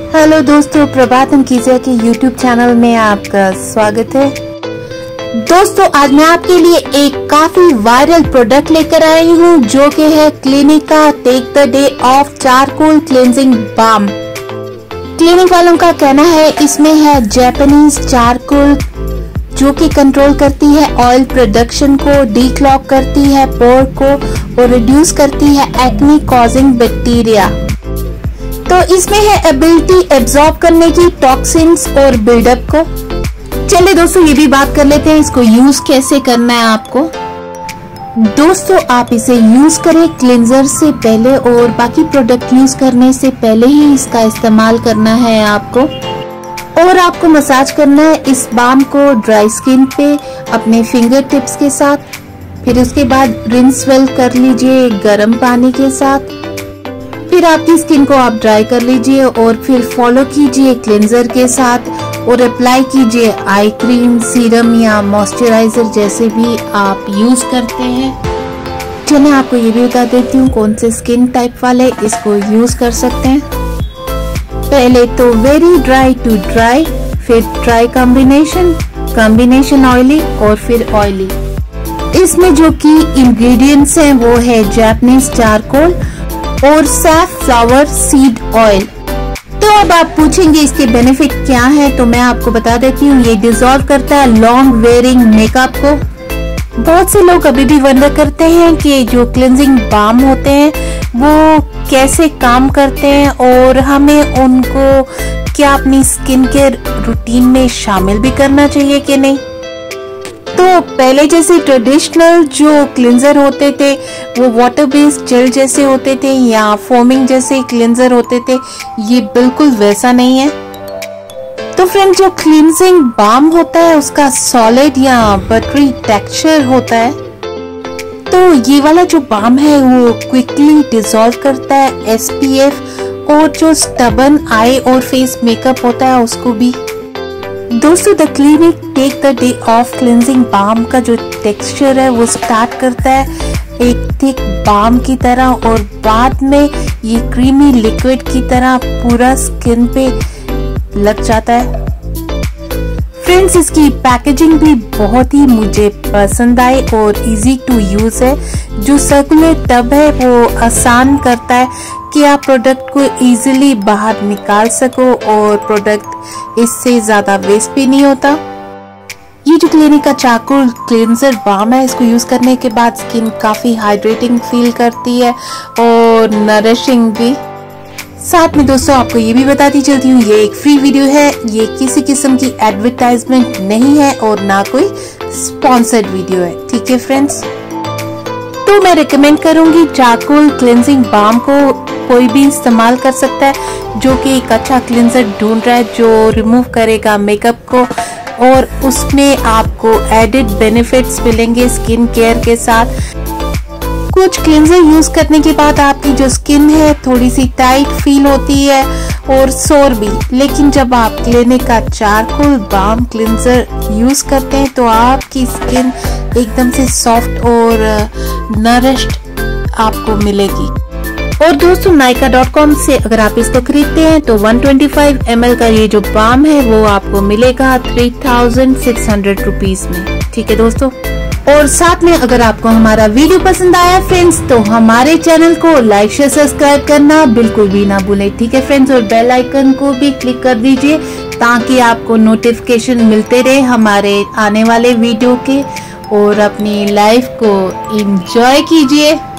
Hello दोस्तों, प्रभात कीजिए के यूट्यूब चैनल में आपका स्वागत है। दोस्तों, आज मैं आपके लिए एक काफी वायरल प्रोडक्ट लेकर आई हूँ जो कि है क्लिनिक का take the day off charcoal cleansing balm. Clinique वालों का कहना है इसमें है जापानीज चारकोल जो कि कंट्रोल करती है ऑयल प्रोडक्शन को, डीक्लॉग करती है पोर को और रिड्यूस करती है एक्ने कॉजिंग बैक्टीरिया। तो इसमें है एबिलिटी एब्जॉर्ब करने की टॉक्सिन्स और बिल्डअप को। चलिए दोस्तों, ये भी बात कर लेते हैं इसको यूज कैसे करना है आपको। दोस्तों, आप इसे यूज करें क्लिंजर से पहले और बाकी प्रोडक्ट यूज करने से पहले ही इसका इस्तेमाल करना है आपको। और आपको मसाज करना है इस बाम को ड्राई स्किन पे अपने फिंगर टिप्स के साथ। फिर उसके बाद रिंस वेल कर लीजिए गर्म पानी के साथ। फिर आपकी स्किन को आप ड्राई कर लीजिए और फिर फॉलो कीजिए क्लेंजर के साथ और अप्लाई कीजिए आई क्रीम, सीरम या मॉइस्चराइजर जैसे भी आप यूज करते हैं। चलिए आपको ये भी बता देती हूँ कौन से स्किन टाइप वाले इसको यूज कर सकते हैं। पहले तो वेरी ड्राई टू ड्राई, फिर ड्राई कॉम्बिनेशन ऑयली और फिर ऑयली। इसमें जो की इंग्रेडिएंट्स हैं वो है जापानीज चारकोल और सैफफ्लावर सीड ऑयल। तो अब आप पूछेंगे इसके बेनिफिट क्या है, तो मैं आपको बता देती हूँ। ये डिसॉल्व करता है लॉन्ग वेयरिंग मेकअप को। बहुत से लोग अभी भी वंडर करते हैं कि जो क्लेंजिंग बाम होते हैं वो कैसे काम करते हैं और हमें उनको क्या अपनी स्किन केयर रूटीन में शामिल भी करना चाहिए कि नहीं। तो पहले जैसे ट्रेडिशनल जो क्लिंजर होते थे वो वाटर बेस्ड जेल जैसे होते थे या फोमिंग जैसे क्लिंजर होते थे, ये बिल्कुल वैसा नहीं है। तो फ्रेंड, जो क्लींजिंग बाम होता है उसका सॉलिड या बटरी टेक्सचर होता है। तो ये वाला जो बाम है वो क्विकली डिसॉल्व करता है SPF और जो स्टबर्न आई और फेस मेकअप होता है उसको भी। दोस्तों, the Clinique take the day off cleansing balm का जो टेक्सचर है वो स्टार्ट करता है एक थिक बाम की तरह और बाद में ये क्रीमी लिक्विड की तरह पूरा स्किन पे लग जाता है। फ्रेंड्स, इसकी पैकेजिंग भी बहुत ही मुझे पसंद आई और इजी टू यूज है। जो सर्कुलर टब है वो आसान करता है कि आप प्रोडक्ट को इजीली बाहर निकाल सको और प्रोडक्ट इससे ज्यादा वेस्ट भी नहीं होता। ये जो क्लिनिक का चारकोल क्लेंजर बाम है इसको यूज करने के बाद स्किन काफी हाइड्रेटिंग फील करती है और नरिशिंग भी। साथ में दोस्तों आपको ये भी बताती चलती हूँ ये एक फ्री वीडियो है, ये किसी किस्म की एडवर्टाइजमेंट नहीं है और ना कोई स्पॉन्सर्ड वीडियो है। ठीक है फ्रेंड्स, तो मैं रिकमेंड करूंगी चारकोल क्लेंजिंग बाम को कोई भी इस्तेमाल कर सकता है जो कि एक अच्छा क्लेंजर ढूंढ रहा है जो रिमूव करेगा मेकअप को और उसमें आपको एडेड बेनिफिट्स मिलेंगे स्किन केयर के साथ। कुछ क्लेंजर यूज करने के बाद आपकी जो स्किन है थोड़ी सी टाइट फील होती है और सोर भी, लेकिन जब आप क्लिनिक का चारकोल बाम क्लेंजर यूज करते हैं तो आपकी स्किन एकदम से सॉफ्ट और नरिश्ड आपको मिलेगी। और दोस्तों, nykaa.com से अगर आप इसको खरीदते हैं तो 125 ml का ये जो बाम है वो आपको मिलेगा 3600 रुपीज में। ठीक है दोस्तों, और साथ में अगर आपको हमारा वीडियो पसंद आया फ्रेंड्स तो हमारे चैनल को लाइक शेयर सब्सक्राइब करना बिल्कुल भी ना भूलें। ठीक है फ्रेंड्स, और बेल आइकन को भी क्लिक कर दीजिए ताकि आपको नोटिफिकेशन मिलते रहे हमारे आने वाले वीडियो के। और अपनी लाइफ को एंजॉय कीजिए।